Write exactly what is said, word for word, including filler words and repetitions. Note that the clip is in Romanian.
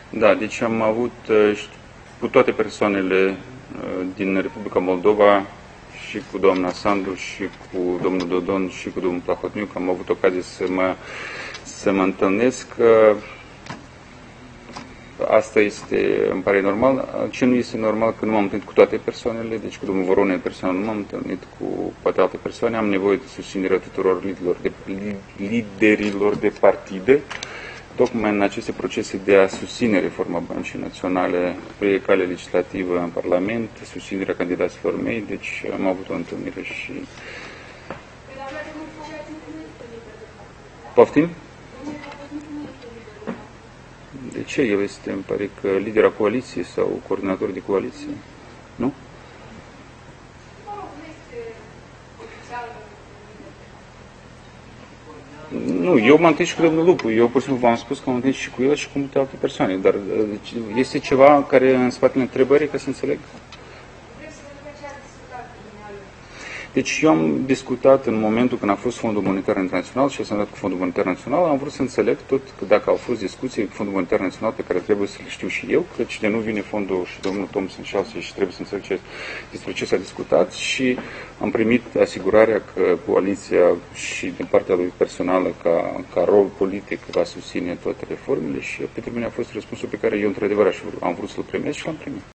Da, deci am avut cu toate persoanele din Republica Moldova, și cu doamna Sandu, și cu domnul Dodon, și cu domnul Plahotniuc, am avut ocazie să mă, să mă întâlnesc. Asta este, îmi pare normal. Ce nu este normal, că nu m-am întâlnit cu toate persoanele, deci cu domnul Voronin personal nu m-am întâlnit, cu poate alte persoane. Am nevoie de susținerea tuturor liderilor de, liderilor de partide, tocmai în aceste procese de a susține reforma Băncii Naționale pe cale legislativă în Parlament, susținerea candidaților mei, deci am avut o întâlnire și... Poftim? De ce? El este, îmi pare că, lidera coaliției sau coordonator de coaliție, nu? Nu, eu m-am întâlnit și cu domnul Lupu. Eu pur și simplu v-am spus că m-am întâlnit și cu el și cu multe alte persoane. Dar este ceva care în spatele întrebării, ca să înțeleg? Deci eu am discutat în momentul când a fost Fondul Monetar Internațional și s-a dat cu Fondul Monetar Național, am vrut să înțeleg tot că dacă au fost discuții cu Fondul Monetar Național pe care trebuie să le știu și eu, căci de nu vine fondul și domnul Thompson și și trebuie să înțeleg ce, despre ce s-a discutat, și am primit asigurarea că coaliția și din partea lui personală ca, ca rol politic va susține toate reformele, și pentru mine a fost răspunsul pe care eu într-adevăr am vrut să-l primesc și l-am primit.